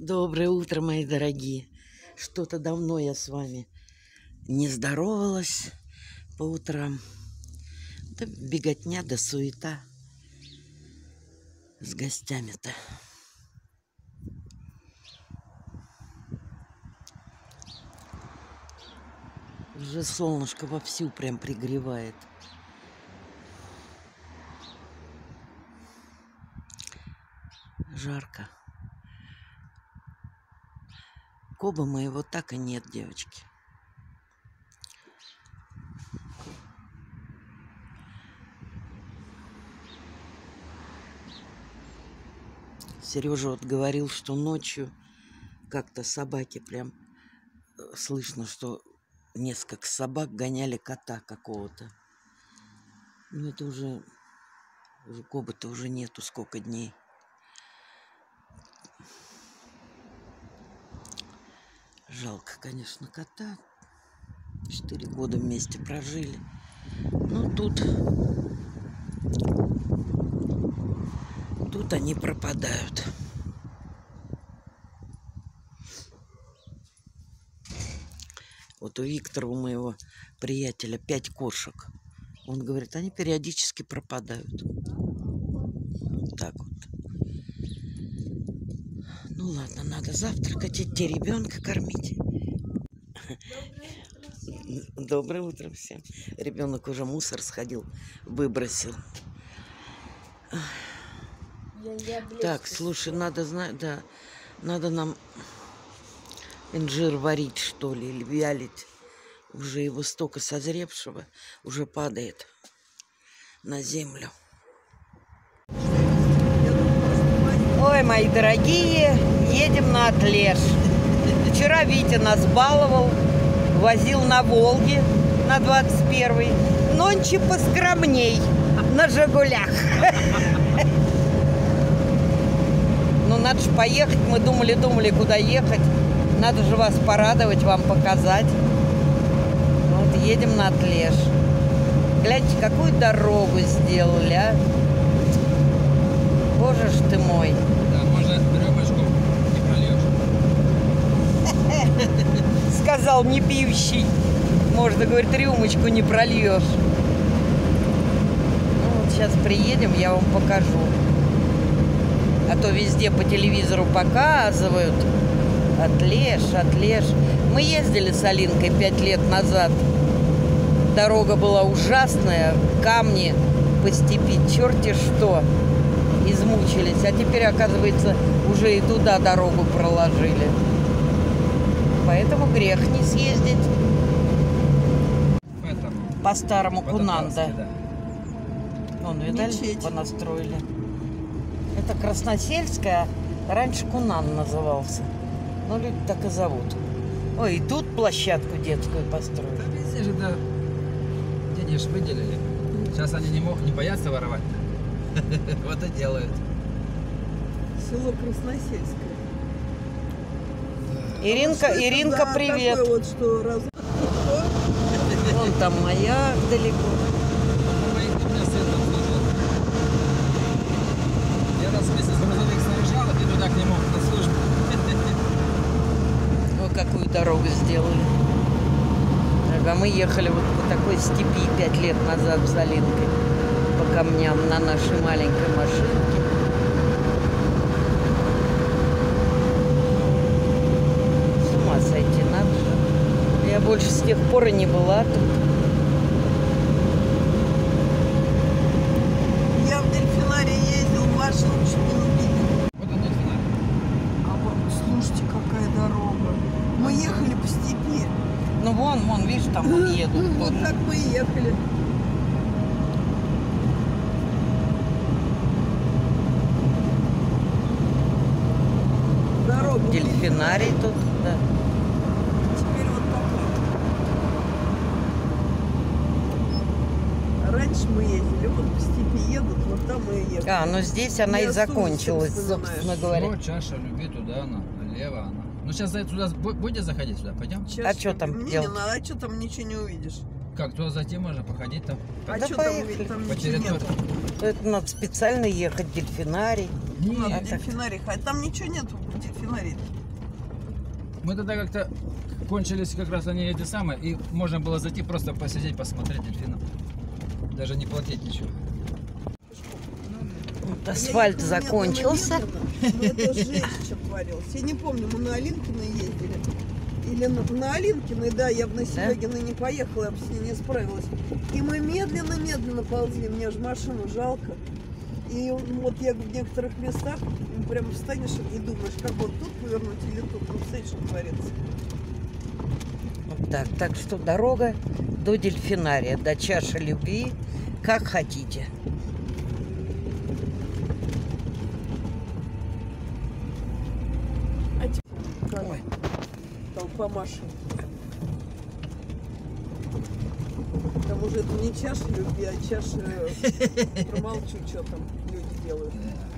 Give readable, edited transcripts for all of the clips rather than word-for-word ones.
Доброе утро, мои дорогие. Что-то давно я с вами не здоровалась по утрам. Да беготня да суета с гостями-то. Уже солнышко вовсю прям пригревает. Жарко. Коба моего так и нет, девочки. Сережа вот говорил, что ночью как-то собаки прям слышно, что несколько собак гоняли кота какого-то. Ну это уже Кобы-то уже нету сколько дней. Жалко, конечно, кота. 4 года вместе прожили. Но тут они пропадают. Вот у Виктора, у моего приятеля, 5 кошек. Он говорит, они периодически пропадают. Вот так вот. Ну ладно, надо завтракать, идти ребенка кормить. Доброе утро всем. Ребенок уже мусор сходил, выбросил. Так, слушай, надо знать, да, надо нам инжир варить, что ли, или вялить. Уже его столько созревшего, уже падает на землю. Ой, мои дорогие, едем на Отлеж. Вчера Витя нас баловал, возил на Волге на 21-й. Нонче поскромней на Жигулях. Ну, надо же поехать. Мы думали, куда ехать. Надо же вас порадовать, вам показать. Вот едем на Отлеж. Гляньте, какую дорогу сделали, а. Боже ж ты мой. Да, можно рюмочку не прольешь. Сказал не пьющий. Можно, говорит, рюмочку не прольешь. Ну, вот сейчас приедем, я вам покажу. А то везде по телевизору показывают. Отлеж, Отлеж. Мы ездили с Алинкой 5 лет назад. Дорога была ужасная. Камни по степи, черти что. Измучились. А теперь, оказывается, уже и туда дорогу проложили. Поэтому грех не съездить. По старому Кунанда. Да. Вон, видали, понастроили. Это Красносельская, раньше Кунан назывался. Ну, люди так и зовут. Ой, и тут площадку детскую построили. Да везде же, да. Денег ж выделили. Сейчас они не боятся воровать. Вот и делают. Село Красносельское. Иринка, привет. Вот, что Вон там маяк далеко. Я раз вместе с грузовик снаряжал, а ты туда к нему на службу. Вот какую дорогу сделали. А мы ехали вот по такой степи 5 лет назад с Алинкой. По камням на нашей маленькой машинке. С ума сойти надо. Я больше с тех пор и не была тут. Я в дельфинарий ездил, машину чуть не убили. Вот он дельфинарий. А вот слушайте, какая дорога. Мы ехали по степи. Ну вон, видишь, там вон едут. Вот так мы и ехали. Дорогу Дельфинарий тут, да. теперь вот такой. Раньше мы ездили, вот по степи едут, вот там мы и ехали. А, ну здесь она и закончилась, собственно собственно говоря. Все, чаша любви туда, налево она. Ну сейчас туда будете заходить сюда, пойдем? А что там Мне делать? не надо, а что там ничего не увидишь. Как, туда зайти можно, походить там? А Да что там, поехали. ведь там По ничего нету? территории. Это надо специально ехать в дельфинарий. Надо Нет, в дельфинарий ходить. Там ничего нету в дельфинарии. мы тогда как-то кончились как раз они эти самые, и можно было зайти просто посидеть, посмотреть дельфинов. Даже не платить ничего. Вот асфальт Я закончился. ехала медленно, но это жесть, что творилось. Я не помню, мы на Алинкино ездили. Или на Алинкино, да, я бы на Серегино не поехала, я бы с ней не справилась. И мы медленно-медленно ползли, мне же машину жалко. И вот я в некоторых местах прям встанешь и думаешь, как вот тут повернуть или тут. Ну, представляешь, что творится. Вот так, так что дорога до дельфинария, до чаши любви, как хотите. Ой. Толпа машин. Там уже это не чаша любви, а чаша... Промолчу, что там люди делают.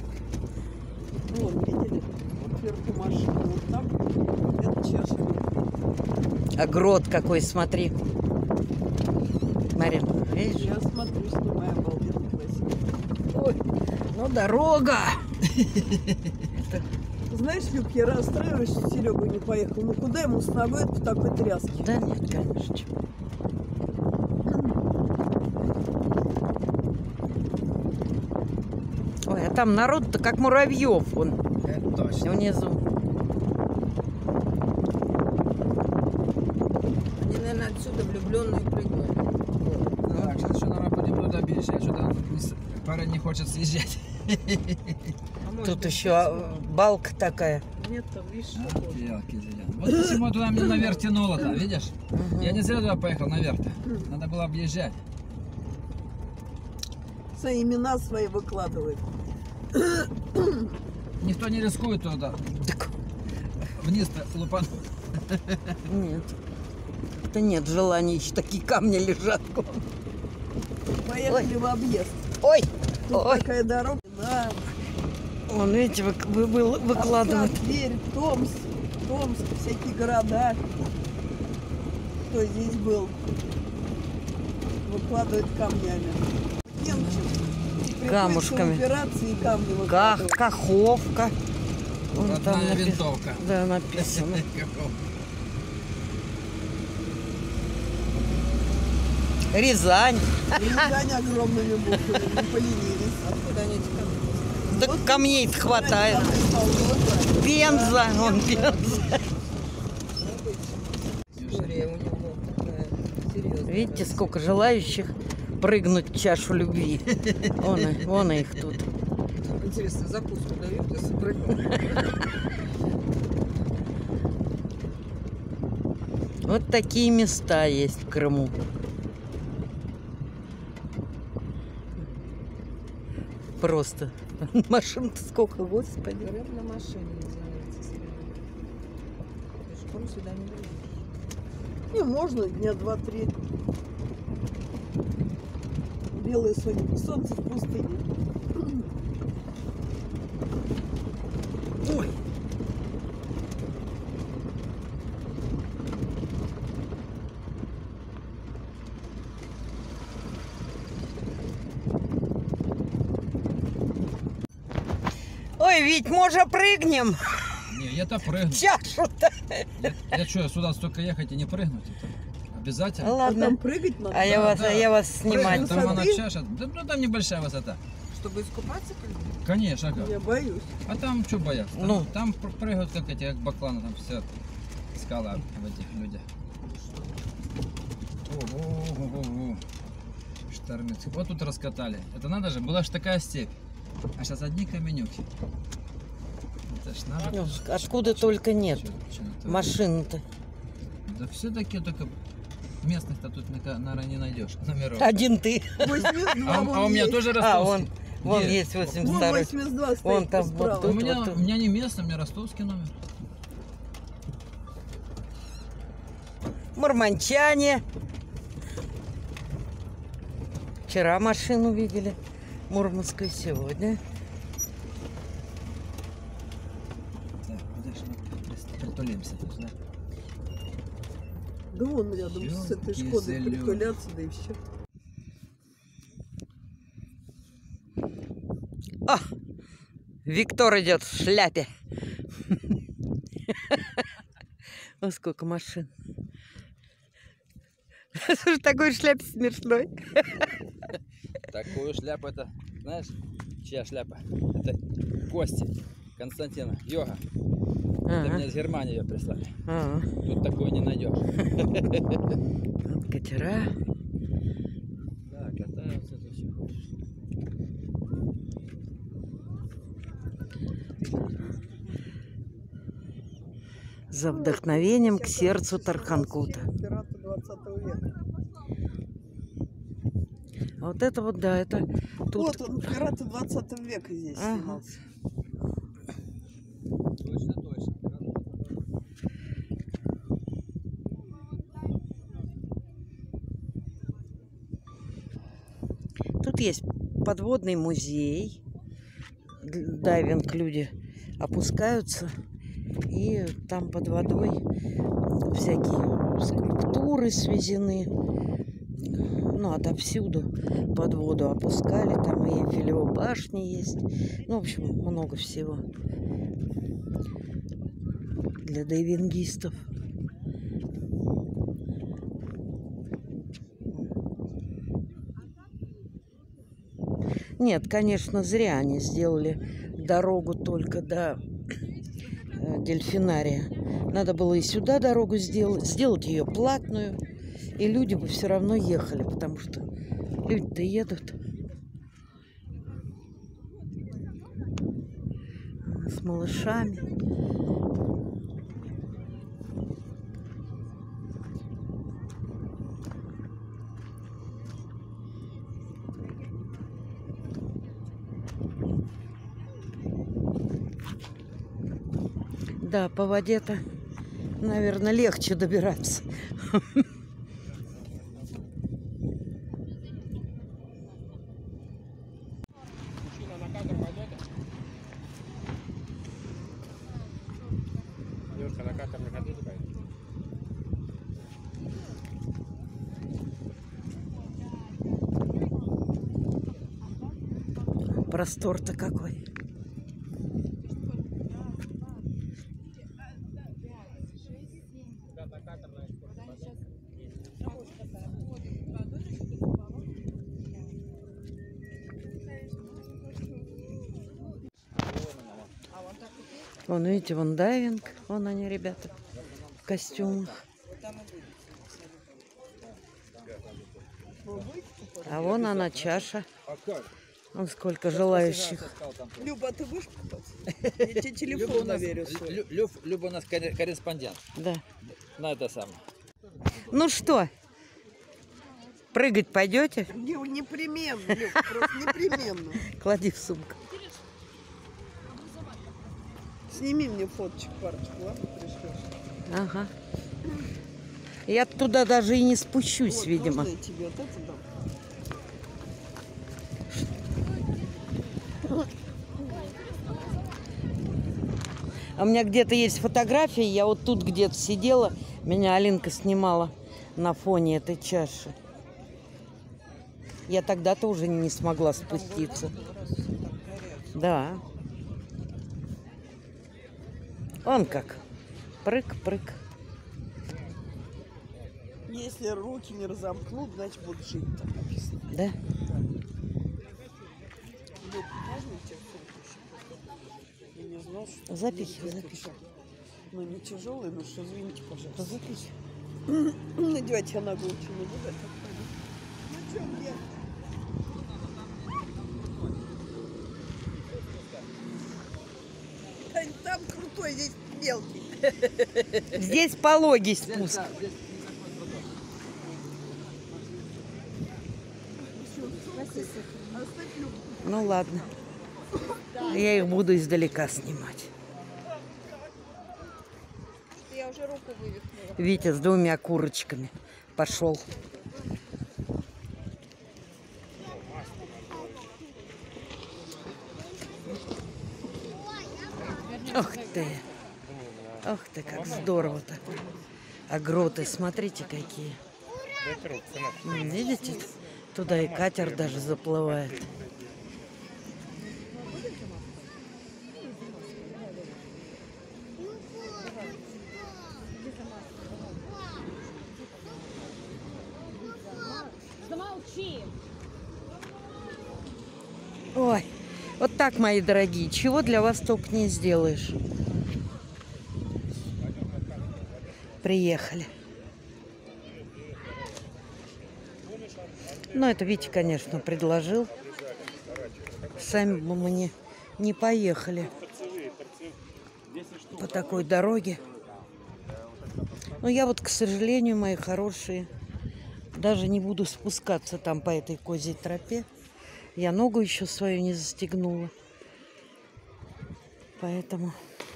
Вон, видели? Вот вверху машина, вот там. Это чаша любви. А грот какой, смотри. Марин, видишь? Я смотрю, снимаю, обалденно красиво. Ой, ну дорога. Знаешь, Люк, я расстраиваюсь, что Серега не поехал. Ну куда ему с ногой по такой тряске? Да нет, конечно. Ой, а там народ-то как муравьев вон Это точно. внизу. Они, наверное, отсюда влюбленные прыгнули. Так, сейчас еще, наверное, будем туда обещать. Что-то парень не хочет съезжать. А может Тут быть, еще балка такая. Нет, там, видишь, А, такое. елки зеленые. Вот почему туда меня наверх тянуло-то, видишь? Я не зря туда поехал наверх-то. Надо было объезжать. Свои имена свои выкладывает. Никто не рискует туда. Так, Вниз-то лупануть. нет. Да нет желания, еще такие камни лежат. Поехали в объезд. Ой, Тут ой, такая дорога. Да. вон, видите, выкладывают. Откат, Тверь, Томск, всякие города. Кто здесь был? Выкладывает камнями. Немчик. Камушками. Операции и камни выкладывают. Каховка. Вон там Родная написано. винтовка. Да, написано. Какого? Рязань. Рязань огромными буквами, не поленились. откуда они эти камни? Так камней хватает. Пенза. Вон Пенза. История у него такая серьезная. Видите, сколько желающих прыгнуть в чашу любви. Вон их тут. Интересно, закуску дают, если прыгнул. Вот такие места есть в Крыму. Просто. Машин-то сколько, господи. Говорят, на машине называется сериал. Пешком сюда не доедешь. Не, можно дня 2-3. Белое солнце в пустыне. Ой. Ой, ведь можно прыгнем. Не, я-то прыгну. Чашу-то. Я что, сюда столько ехать и не прыгнуть? Это обязательно? А Ладно. там прыгать надо. А я вас снимать. Прыгну, там она Высоты? чаша. Да, ну там небольшая высота. Чтобы искупаться, как бы? Конечно, ага. Я боюсь. А там что бояться? Там, Ну. там прыгают как эти, как бакланы, там все скала в этих людях. Ого. Штормит. Вот тут раскатали. Это надо же, была же такая степь. А сейчас одни каменюки. Это ж надо. Ну, откуда только нет. Чё это? Машин-то. Да все-таки только местных-то тут, наверное, не найдешь. Номеров. Один ты. 82 А у меня есть. тоже А, ростовский. вон Где? есть Вон 82. 82 стоит Вон там, справа. вот У тут. меня, у меня не местный, у меня ростовский номер. Мурманчане. Вчера машину видели. Мурманскую сегодня. Так, подожди, мы притулимся тут, да? Да вон рядом с этой Шкодой Ёлки-зелёки. притуляться, да и все. О, Виктор идет в шляпе. О, сколько машин. Слушай, такой шляпе смешной. Такую шляпу это, знаешь, чья шляпа? Это Кости Константина, йога. Это мне из Германии ее прислали. Тут такое не найдешь. Вот катера. Да, катаются тут все хочешь. За вдохновением к сердцу Тарханкута. Пираты 20 века. А вот это вот, да, это тут. Вот он, пираты 20 века здесь Ага. снимался. Точно, точно. Тут есть подводный музей. Дайвинг, люди опускаются, и там под водой всякие скульптуры свезены. Ну, отовсюду под воду опускали. Там и Эйфелева башня есть. Ну, в общем, много всего для дайвингистов. Нет, конечно, зря они сделали дорогу только до дельфинария. Надо было и сюда дорогу сделать ее платную, и люди бы все равно ехали, потому что люди-то едут. С малышами. Да, по воде-то, наверное, легче добираться. Девушка, на катер не хотите пойти? Простор-то какой. Вон, видите, вон дайвинг. Вон они, ребята, в костюмах. А вон она, чаша. Вон сколько желающих. Люба, а ты будешь купаться? Я тебе телефон доверю свой. Люба у нас корреспондент. Да. На это самое. Ну что, прыгать пойдете? Непременно, Люб, просто непременно. Клади в сумку. Сними мне фоточек парочку, ладно, пришлешь? Ага. Я туда даже и не спущусь, Вот, видимо. можно я тебе вот это дам? А у меня где-то есть фотографии. Я вот тут где-то сидела. Меня Алинка снимала на фоне этой чаши. Я тогда-то уже не смогла спуститься. Да. Он как. Прыг-прыг. Если руки не разомкнут, значит будут жить, там написано. Да? Люб, можно я тебе сумку еще? Я не знал, что... Запихивай, где-то запихивай. всё. Ну, не тяжелый, но что, извините, пожалуйста. Запихивай. Надевать я ногу очень не буду. Ну, что мне? Тань, там крутой, здесь мелкий. Здесь пологий спуск. Оставь Любу. Ну ладно. Я их буду издалека снимать. Я уже руку вывихнула. Витя с двумя курочками пошел. Ох ты. Ох ты, как здорово-то. А гроты, смотрите, какие. Видите? Туда и катер даже заплывает. Ой, вот так, мои дорогие, чего для вас только не сделаешь. Приехали. Ну, это Витя, конечно, предложил. Сами бы мы не поехали по такой дороге. Но я вот, к сожалению, мои хорошие, даже не буду спускаться там по этой козьей тропе. Я ногу еще свою не застегнула. Поэтому...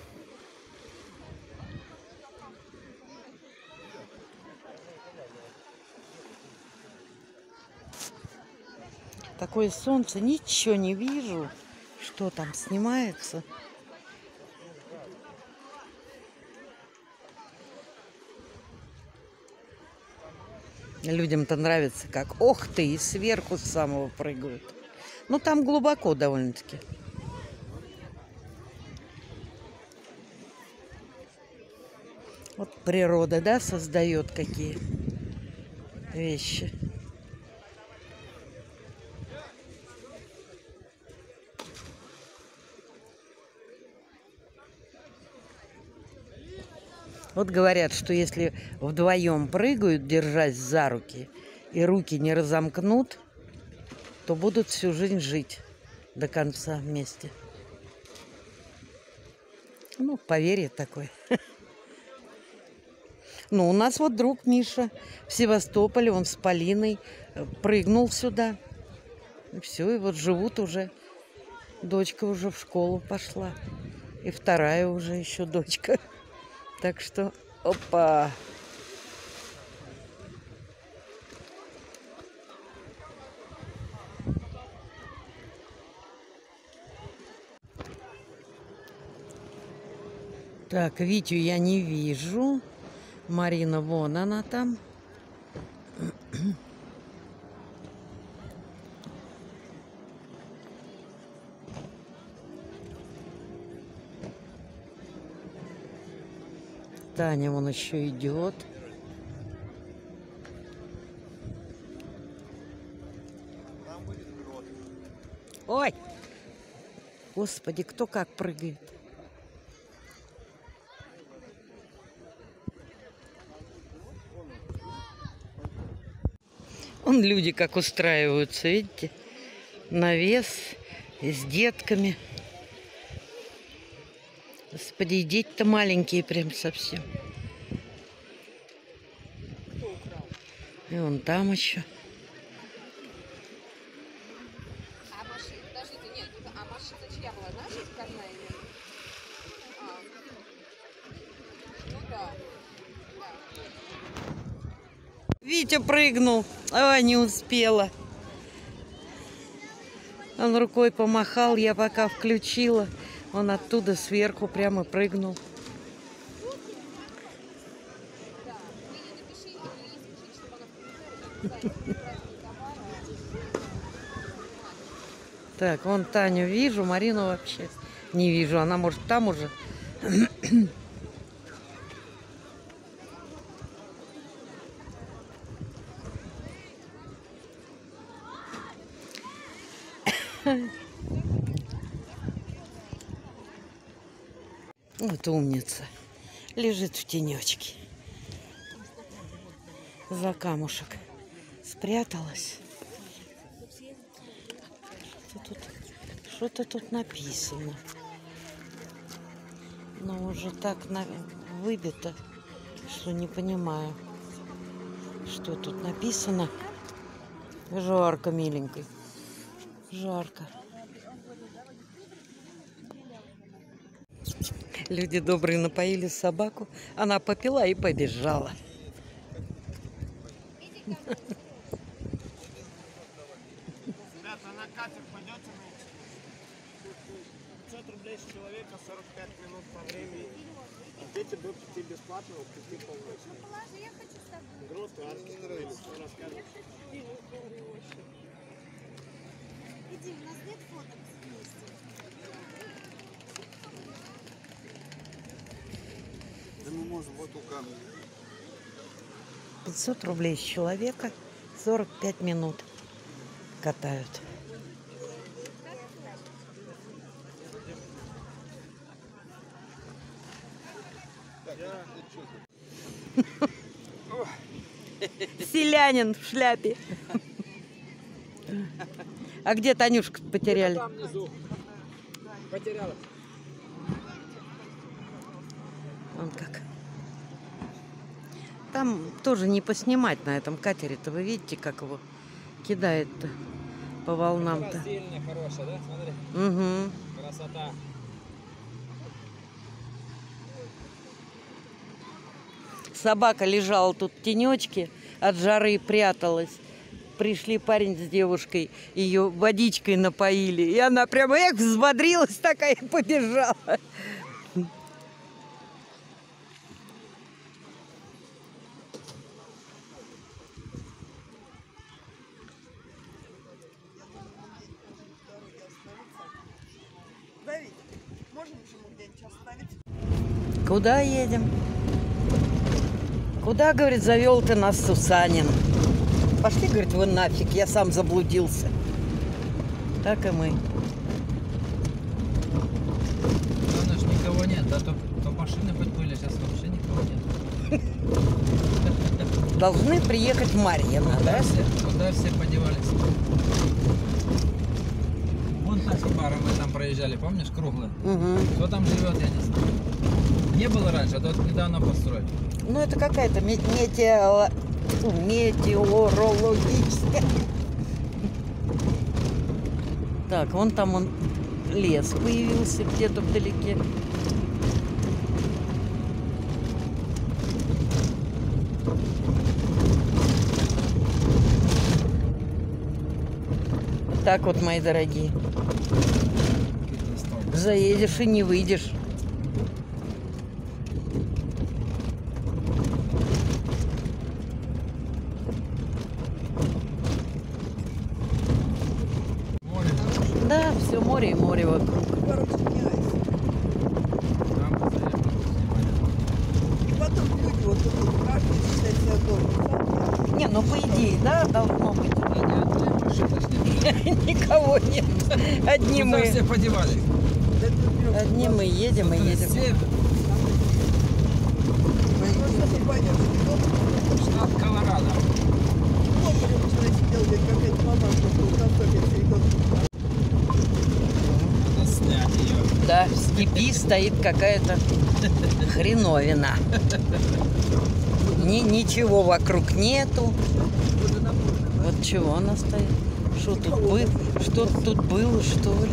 Такое солнце, ничего не вижу, что там снимается. Людям-то нравится, как ох ты, и сверху с самого прыгают. Ну, там глубоко довольно-таки. Вот природа, да, создает какие вещи. Вот говорят, что если вдвоем прыгают, держась за руки, и руки не разомкнут, то будут всю жизнь жить до конца вместе. Ну, поверье такое. Ну, у нас вот друг Миша в Севастополе, он с Полиной прыгнул сюда. И все, и вот живут уже. Дочка уже в школу пошла. И вторая уже еще дочка. Так что, опа! Так, Витю я не вижу. Марина, вон она там. Таня вон еще идет. Ой! Господи, кто как прыгает. Вон люди как устраиваются, видите? Навес с детками. Господи, и дети-то маленькие прям совсем. И вон там еще. А машина, подождите, нет, а машина чья была? Наша заказная или? Ну да. Витя прыгнул. Ой, не успела. Он рукой помахал, я пока включила. Он оттуда сверху прямо прыгнул. Так, вон Таню вижу, Марину вообще не вижу. Она, может, там уже. Вот умница. Лежит в тенечке. За камушек спряталась. Что-то тут написано. Но уже так выбито, что не понимаю, что тут написано. Жарко, миленькой. Жарко. Люди добрые напоили собаку. Она попила и побежала. Ребята, на катер пойдете на 500 рублей с человека, 45 минут по времени. Хотите до 5 бесплатно, от 5 полностью. Ну, положи, я хочу с тобой. Груз, расскажешь. Иди, у нас нет фоток вместе. Да мы можем вот у камня. 500 рублей с человека, 45 минут катают. Селянин в шляпе. А где Танюшку потеряли? Там внизу. Потерялась. Вон как. Там тоже не поснимать на этом катере-то. Вы видите, как его кидает-то по волнам-то. Сильная, хорошая, да? Смотри. Угу. Красота. Собака лежала тут в тенечке, от жары пряталась. Пришли парень с девушкой, ее водичкой напоили. И она прямо взбодрилась такая и побежала. Давид, можно машину где-нибудь оставить? Куда едем? Куда, говорит, завел ты нас, Сусанин? Пошли, говорит, вы нафиг, я сам заблудился. Так и мы. Главное, что никого нет, а то машины хоть были, сейчас вообще никого нет. Должны приехать Марьина, да? Куда все подевались? Вон та хибара, мы там проезжали, помнишь, круглая? Угу. Кто там живет, я не знаю. Не было раньше, а тут недавно построили. Ну, это какая-то метеорологическая. Так, вон там он лес появился где-то вдалеке. Вот так вот, мои дорогие. Заедешь и не выйдешь. Море. Да, все море и море вокруг. Короче, не айс. Там заехали, снимали. И потом люди вот тут, каждый считает себя дома. Не, ну по идее, да, должно быть. Никого нет. Одни Куда мы. все подевались? Одни мы едем и едем. Север, Просто пойдешь в дом, штат Колорадо. Локарев вчера сидел, говорит, какая-то мамашка в Колокотове, и вот Надо снять ее. Да, в степи стоит какая-то хреновина. Ничего вокруг нету. Вот чего она стоит? Что тут было? Что-то тут было, что ли?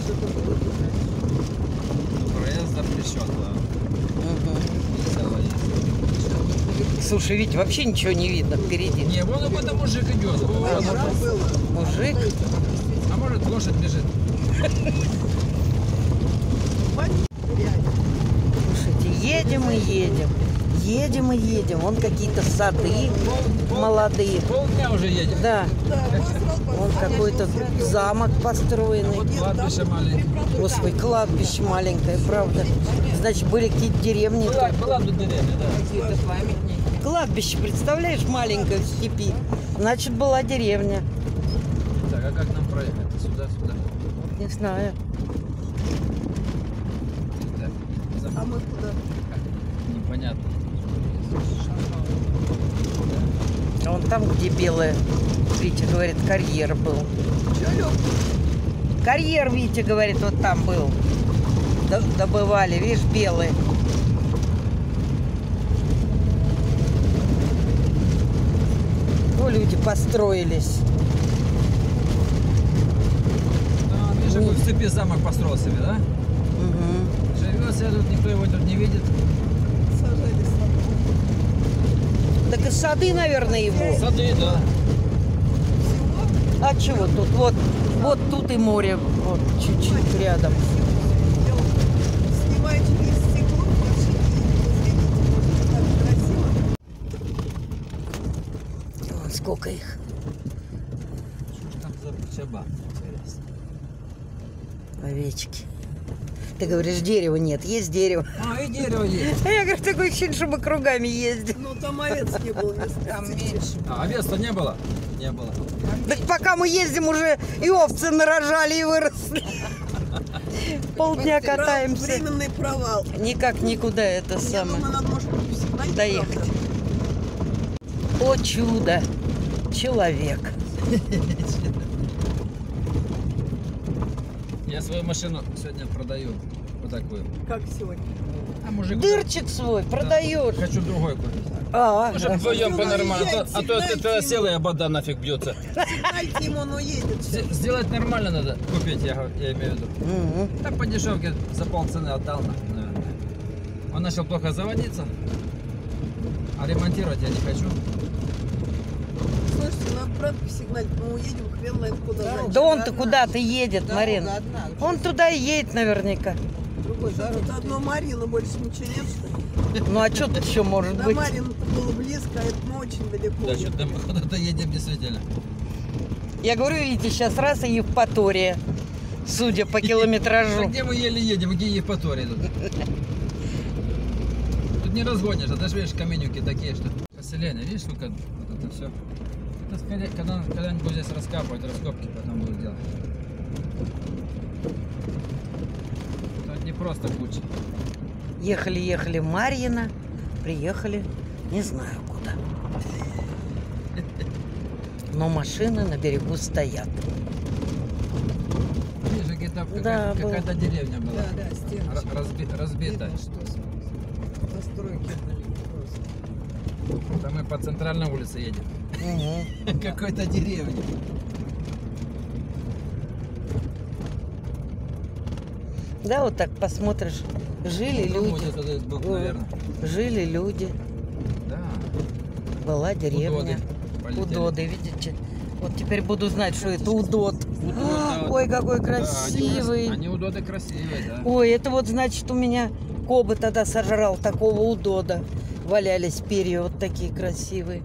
Проезд запрещен, да. Угу. Нельзя водить. Слушай, ведь вообще ничего не видно впереди. Не, вон какой-то мужик идет. раз было. Мужик. А может лошадь бежит? Мать, реально. Слушайте, едем и едем. Едем и едем. Вон какие-то сады молодые. Полдня уже едем. Да, Да, вот сразу вон какой-то замок построенный. Вот кладбище маленькое. Господи, кладбище маленькое, правда. Значит, были какие-то деревни. Была тут деревня, да. Кладбище, представляешь, маленькое в степи. Значит, была деревня. Так, а как нам проехать? Сюда. Не знаю. Так, А мы куда? непонятно. А вон там, где белое, Витя говорит, карьер был. Чё, Лёх? Карьер, Витя говорит, вот там был. Добывали, видишь, белые. Ну, люди построились. А, видишь, какой в цепи замок построил себе, да? Угу. Живет себе тут, никто его тут не видит. Сажали сад. Так и сады, наверное, его. Сады, да. Всего? А чего тут? Вот тут и море, вот чуть-чуть рядом. Снимаете из стекла, машины. сколько их. Что ж там за чаба? Овечки. Ты говоришь, дерева нет. Есть дерево. А, и дерево есть. А я говорю, такое ощущение, что мы кругами ездим. Ну, там овец не было. Там меньше. А овец-то не было? Не было. Так пока мы ездим, уже и овцы нарожали и выросли. Полдня катаемся. Временный провал. Никак никуда это Я самое. думаю, надо, может, посигналить, Доехать. правда. О чудо! Человек. Я свою машину сегодня продаю. Вот такую. Как сегодня? А мужик... Дырчик свой продаешь. Хочу другой купить. А, Ну, чтобы вдвоем Ну, по-нормально. езжай, А то сигнальте ты села, и обода нафиг бьется. Сигнальте ему, он уедет. Сделать нормально надо купить, я имею в виду. Мгм. Да по дешевке за полцены отдал, наверное. Он начал плохо заводиться. А ремонтировать я не хочу. Слушайте, надо правда посигналить, мы уедем, хрен знает куда. Да, Да он-то куда-то едет, Марина. Дорога одна. Он туда и едет наверняка. Другой тут одно Марина, больше ничего нет, что ли? Ну а что тут еще может До быть? Марина-то было близко, а это мы очень далеко. Да, что-то мы куда-то едем действительно. Я говорю, видите, сейчас раз и Евпатория, судя по А километражу. где мы еле едем, где Евпатория тут? Тут не разгонишь, а даже видишь каменюки такие, что... Поселение, видишь, сколько вот это все. Это скорее, когда-нибудь здесь раскапывать, раскопки потом будут делать. Тут не просто куча. Ехали в Марьино, приехали, не знаю куда. Но машины на берегу стоят. Видишь, где-то Да, какая-то деревня была. Да, да, стеночка. Разбитая. Видно, что постройки просто. Да мы по центральной улице едем. Мгм. Какой-то деревни. Да, вот так посмотришь. Жили Ну, люди, вот это этот бок, Ой. наверное. жили люди, Да. была деревня. Полетели. Удоды, видите? Вот теперь буду знать, что это удод. да. Ой, какой Да, красивый. они удоды красивые, да. Ой, это вот значит у меня Коба тогда сожрал такого удода. Валялись перья вот такие красивые.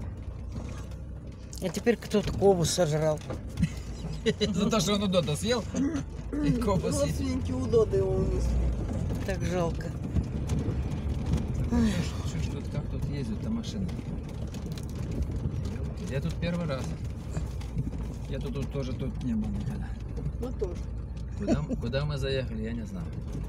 А теперь кто-то Кобу сожрал. За то, что он удода съел. И кобу съел. Родственники удоды его унесли. Так жалко. Чушь, тут как тут ездят-то машины? Я тут первый раз. Я тут тоже тут не был никогда. Ну тоже. Куда мы заехали, я не знаю.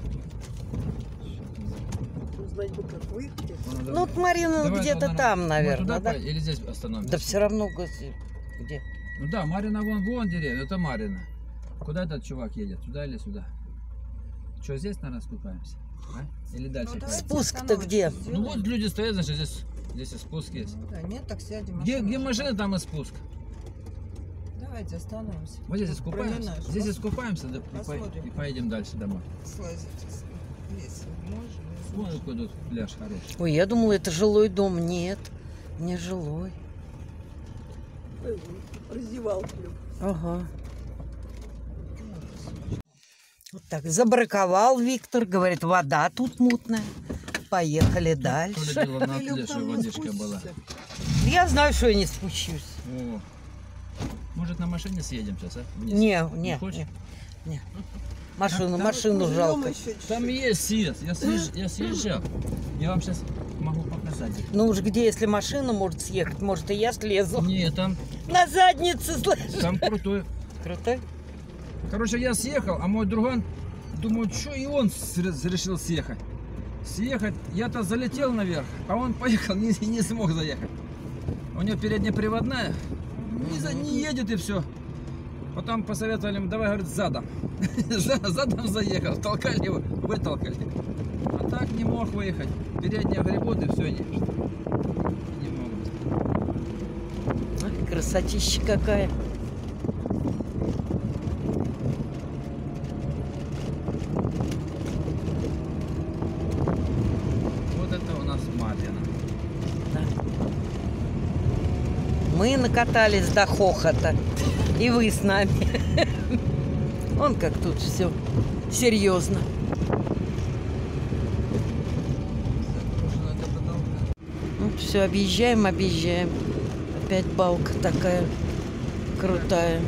Узнать бы, как выехать. Ну, вот Марина Давай, где-то наверное, там, мы наверное, туда да? или здесь остановимся? Да все равно, где? Ну да, Марина вон деревня, это Марина. Куда этот чувак едет? Туда или сюда? Что, здесь, наверное, скупаемся? А? Или дальше? Ну, давайте Спуск-то остановочку где? сделаем. Ну вот люди стоят, значит, здесь и спуск есть. Да, нет, так сядем. Где машина, там и спуск. Давайте остановимся. Вот здесь искупаемся. Проминаешь. Здесь искупаемся, да, Посмотрим. и поедем дальше домой. Слазить, если можем. Вон какой тут пляж хороший. Ой, я думала, это жилой дом. Нет, не жилой. Раздевалку. Ага. Вот так, забраковал Виктор, говорит, вода тут мутная. Поехали То ли дальше. дело на Илюх, отле, что там не водичка была. спустишься. Я знаю, что я не спущусь. О. Может на машине съедем сейчас, а? Вниз? Не, хочешь? не. Машину Поживем жалко. еще чуть-чуть. Там есть съезд, я съезжал. Я вам сейчас могу показать. Ну уж где, если машина может съехать, может и я слезу. Не, там На заднице, слышишь? Там крутой. Крутой? Короче, я съехал, а мой друган, думаю, что и он решил съехать. Съехать, я-то залетел наверх, а он поехал, не смог заехать. У него переднеприводная, не едет и все. Потом посоветовали ему, давай, говорит, задом. Задом заехал, толкали его, вытолкали. А так не мог выехать. Передние гребут и все, не могут. Ой, красотища какая. Вот это у нас Марьино. Да. Мы накатались до хохота. И вы с нами. Вон как тут все серьезно. Ну, все, объезжаем. опять балка такая крутая.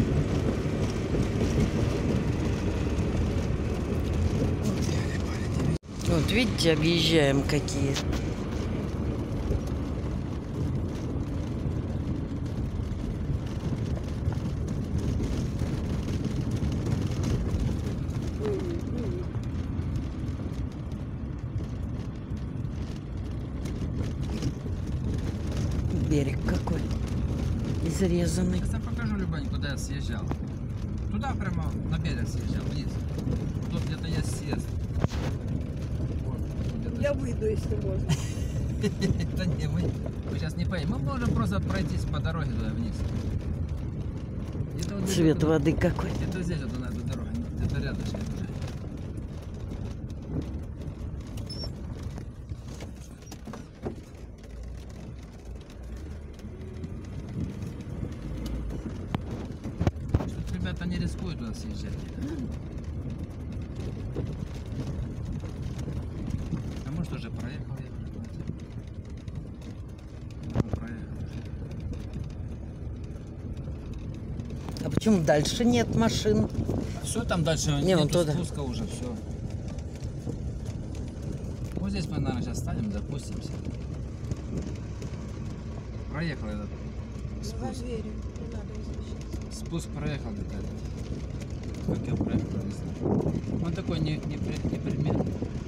Вот видите, объезжаем какие. Берег какой изрезанный. Я тебе покажу, Любань, куда я съезжал. Туда прямо на берег съезжал, вниз. Тут где-то есть съезд. Вот, где-то. Я выйду, если можно. Да не, мы сейчас не поедем. Мы можем просто пройтись по дороге туда вниз. Вот Цвет где-то воды какой. где-то здесь вот на этой дороге, где-то рядышком уже. Что-то ребята не рискуют туда съезжать. А может уже проехал я уже. Проехал. А почему дальше нет машин? Все там дальше, Не, вон нету туда. спуска уже, все. Вот здесь мы, наверное, сейчас станем, запустимся. Проехал этот спуск. Спуск проехал где-то этот. Как я проехал, не знаю. Он такой неприметный.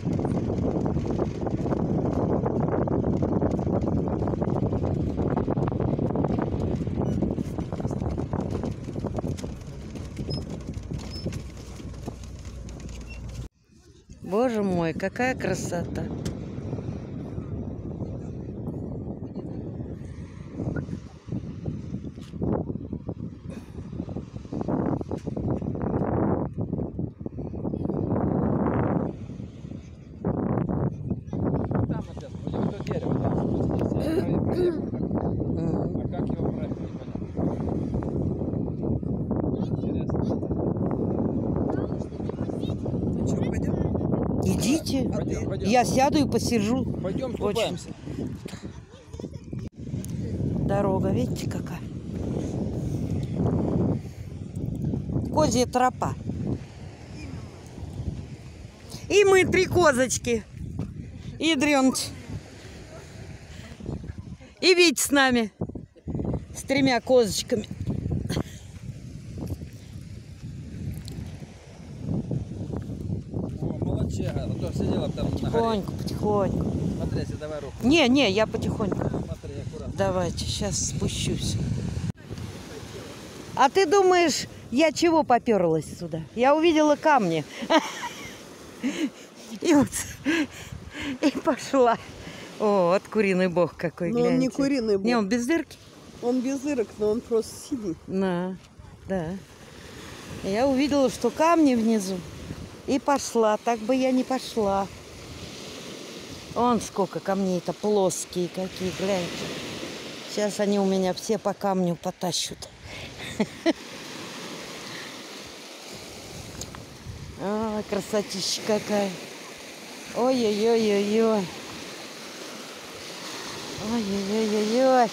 Боже мой, какая красота. Там отец, пойдем до дерева, там спустимся. Я проехал. Мгм. А как его проехать, непонятно. Интересно. Ну что, пойдем? Идите. Пойдем, пойдем. Я сяду и посижу. Пойдем купаемся. Дорога, видите, какая? Козья тропа. И мы 3 козочки. И Дрёныч. И Вить с нами. С 3 козочками. О, молодчага. А то сидела там на горе. Потихоньку, потихоньку. Смотри, если давай руку. Не, я потихоньку. Смотри, аккуратно. Давайте, сейчас спущусь. А ты думаешь, я чего поперлась сюда? Я увидела камни. И вот, и пошла. О, вот куриный бог какой, Но он не гляньте. куриный бог. Не, он без дырки? Он без дырок, но он просто синий. Да. Я увидела, что камни внизу. И пошла. Так бы я не пошла. Вон сколько камней-то плоские какие, гляньте. Сейчас они у меня все по камню потащут. А, красотища какая. Ой-ой-ой-ой-ой. Ой-ой-ой-ой-ой.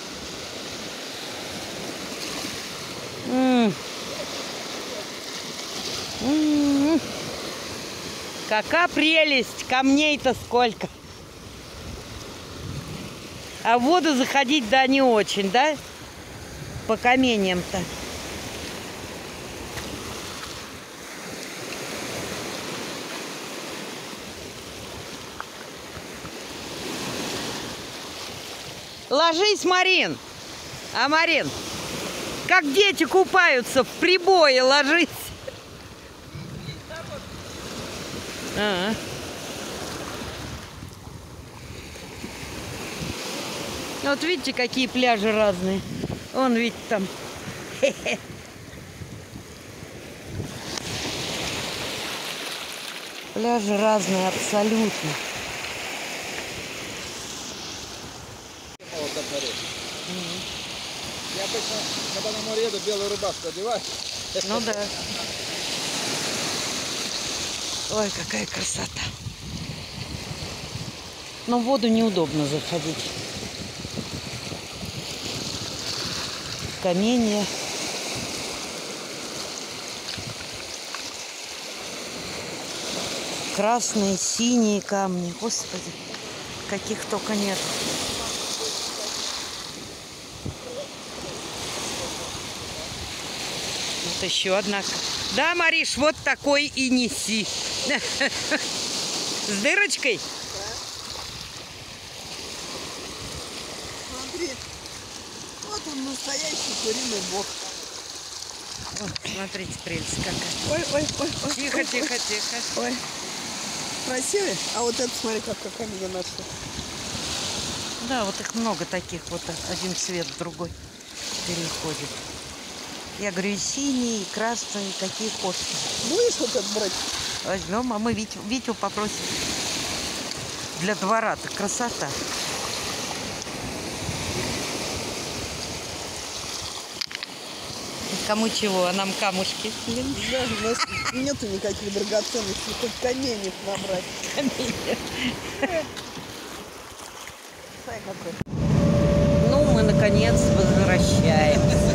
Какая прелесть! Камней-то сколько! А в воду заходить, да, не очень, да? По каменьям-то. Ложись, Марин! А, Марин, как дети купаются в прибое, ложись! А-а. Вот видите, какие пляжи разные. Вон, видите, там. Пляжи разные абсолютно. Вот так смотри. Я обычно, когда на море еду, белую рубашку одеваю. Ну да. Ой, какая красота. Но в воду неудобно заходить. каменья. Красные, синие камни. Господи, каких только нет. Вот еще одна. Да, Мариш, вот такой и неси. С дырочкой? Смотри, вот он настоящий куриный бог. Вот, смотрите, прелесть какая. Ой, ой, ой, ой. Тихо, ой, тихо, ой. тихо. Ой, красивый. А вот это, смотри, как камень нашли. Да, вот их много таких. Вот один цвет в другой переходит. Я говорю, и синие, и красные, и какие хочешь. Будешь вот этот брать? Возьмем, а мы Витю попросим. Для двора-то красота. Кому чего, а нам камушки. Да, у нас нету никаких драгоценностей, хоть каменьев набрать. Ну, мы наконец возвращаемся.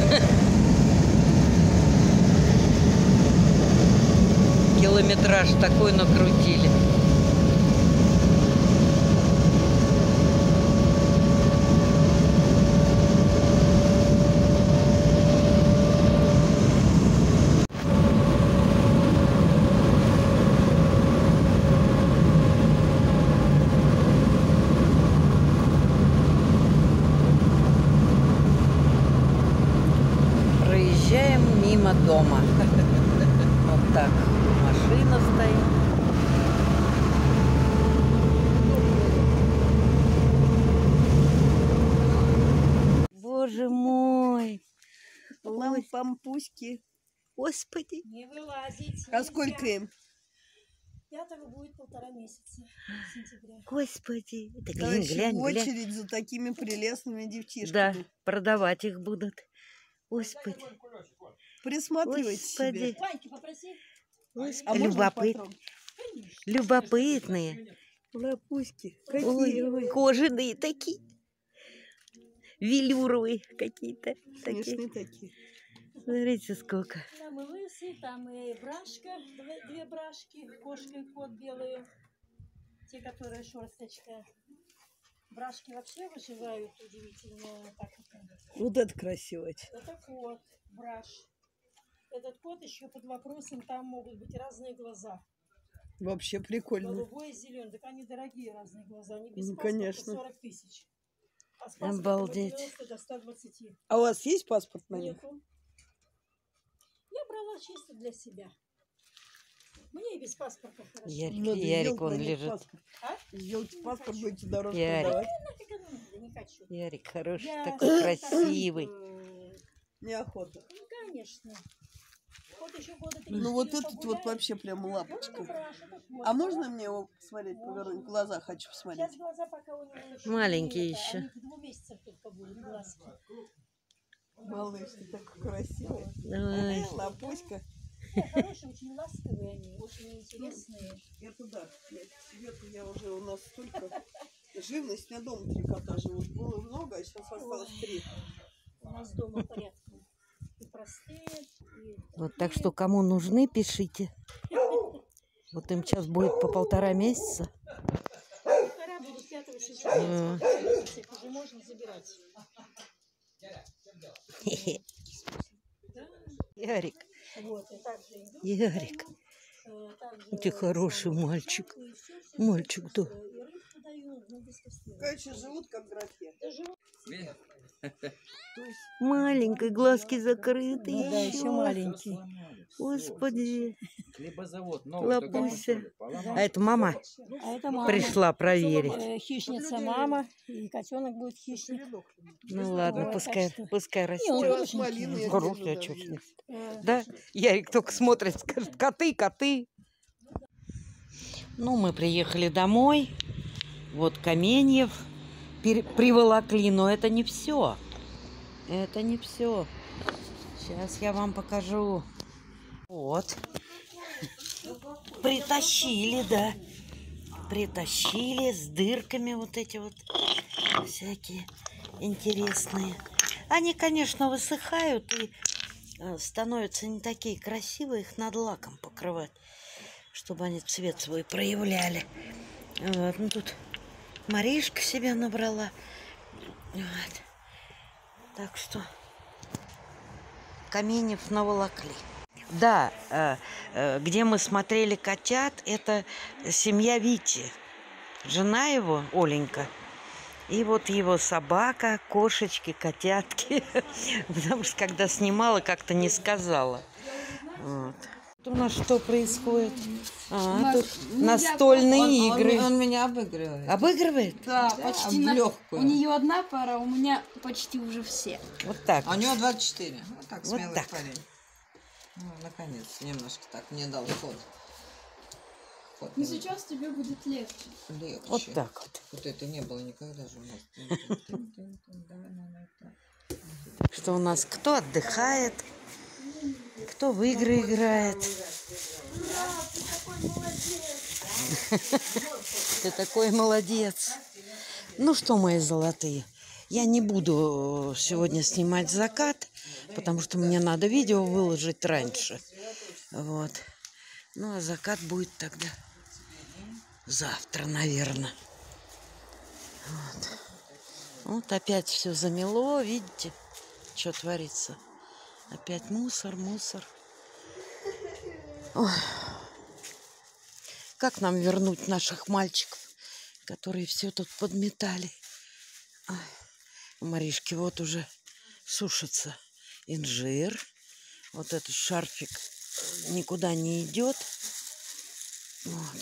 Километраж такой накрутили. Проезжаем мимо дома. Вот так. Машина стоит. Боже мой. Лампампуськи. Господи. Не вылазить. А сколько им? 5-го будет 1,5 месяца. Сентября. Господи. Это Да, глянь, еще глянь, глянь. очередь за такими прелестными Да, девчишками. продавать их будут. Господи. Присматривайте себе. Господи. Ваньки попроси. А можно Любопытные. потом? Любопытные. Лапуськи. Ой, Какие? кожаные такие. Велюровые какие-то. Такие. Смешные такие. Смотрите, сколько. Там и лысый, там и брашка. Две брашки. Кошка и кот белые. Те, которые шерсточка. Брашки вообще выживают удивительно. Так Вот это красиво. это кот, браш. Этот кот еще под вопросом, там могут быть разные глаза. Вообще прикольно. Голубой и зеленый. Так они дорогие разные глаза. Они без Ну, паспорта конечно. 40 тысяч. А с паспортом Обалдеть. от 90 до 120. А у вас есть паспорт на них? Нету. Я брала чисто для себя. Мне и без паспорта хорошо. Ярик, Надо Ярик, сделать он на них лежит. паспорт. А? Сделайте паспорт, будете дороже Ярик. продавать. Нафиг оно надо, не хочу. Ярик хороший, Я такой красивый. Неохота. Ну, конечно. Вот еще года 3. Ну вот этот вот вообще прям лапочка. А можно мне его посмотреть, повернуть? Глаза хочу посмотреть. Сейчас глаза пока у него еще Маленькие не это, еще. Они к 2 месяцам только будут глазки. Малыш, ты такой красивый. Ой. Лапуська. Хорошие, очень ласковые они, очень интересные. Это да. Себе-то я уже у нас столько живность. У меня дома 3 кота живут. Было много, а сейчас осталось 3. У нас дома порядком. И простые, и... Вот так что, кому нужны, пишите. Вот им сейчас будет по 1,5 месяца. Пора будут 5 сентября. Их уже можно забирать. Ярик, Вот, и также идут. Ярик, Также ты хороший мальчик. и всё, Мальчик, да. и рыбку дают, ну, без костей. Короче, живут как графе. Маленький, глазки закрыты. Да, еще маленький. Господи, Хлебозавод новый. только Лапуся. что ли, поломал. А это мама А это мама. пришла проверить. Хищница мама, и котенок будет хищник. Ну ладно, Вот, пускай, так что- пускай он растет. хорошенький. Малины я Хороший, вижу а даже. чё ж нет? Да? Ярик только смотрит, скажет, коты, коты. Ну, мы приехали домой. Вот каменьев приволокли, но это не все. Это не все. Сейчас я вам покажу. Вот. Притащили, да. Притащили с дырками вот эти вот всякие интересные. Они, конечно, высыхают и становятся не такие красивые, их надо лаком покрывать, чтобы они цвет свой проявляли. Вот, ну тут Маришка себя набрала. Вот. Так что каменьев наволокли. Да, где мы смотрели котят, это семья Вити. Жена его, Оленька. И вот его собака, кошечки, котятки. Потому что когда снимала, как-то не сказала. Вот. У нас что происходит? Тут настольные игры. Он меня обыгрывает. Обыгрывает? Да, почти в легкую. У нее одна пара, у меня почти уже все. Вот так. А у него 24. Вот так, Вот смелый так. парень. Ну, наконец, немножко так мне дал ход. Но Ну, сейчас тебе будет легче. Легче. Вот так вот. Вот это не было никогда же у нас. Что у нас кто отдыхает, кто в игры играет. Ты такой молодец. Ну что, мои золотые, я не буду сегодня снимать закат, потому что мне надо видео выложить раньше. Вот. Ну, а закат будет тогда завтра, наверное. Вот. Вот опять все замело, видите, что творится. Опять мусор, мусор. Ой. Как нам вернуть наших мальчиков, которые все тут подметали? Ой. У Маришки вот уже сушится инжир. Вот этот шарфик никуда не идет. Вот.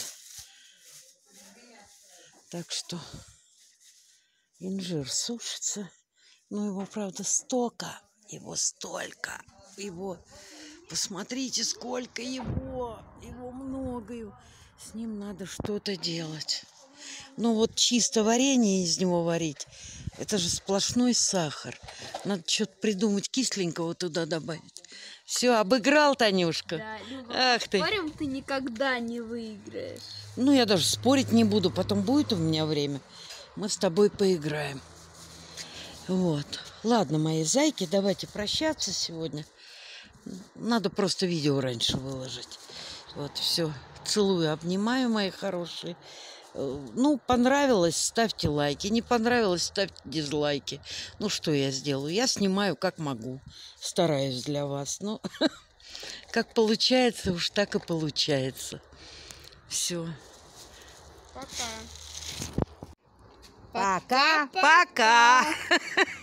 Так что инжир сушится. Но его, правда, столько. Его столько. Его, посмотрите, сколько его. Его многою. С ним надо что-то делать. Ну вот чисто варенье из него варить, это же сплошной сахар. Надо что-то придумать кисленького туда добавить. Все, обыграл, Танюшка. Да, Люба, Ах ты. спорим, ты никогда не выиграешь. Ну, я даже спорить не буду. Потом будет у меня время. Мы с тобой поиграем. Вот. Ладно, мои зайки, давайте прощаться сегодня. Надо просто видео раньше выложить. Вот, все. Целую, обнимаю, мои хорошие. Ну, понравилось, ставьте лайки. Не понравилось, ставьте дизлайки. Ну, что я сделаю? Я снимаю, как могу. Стараюсь для вас. Ну, как получается, уж так и получается. Все. Пока. Пока-пока.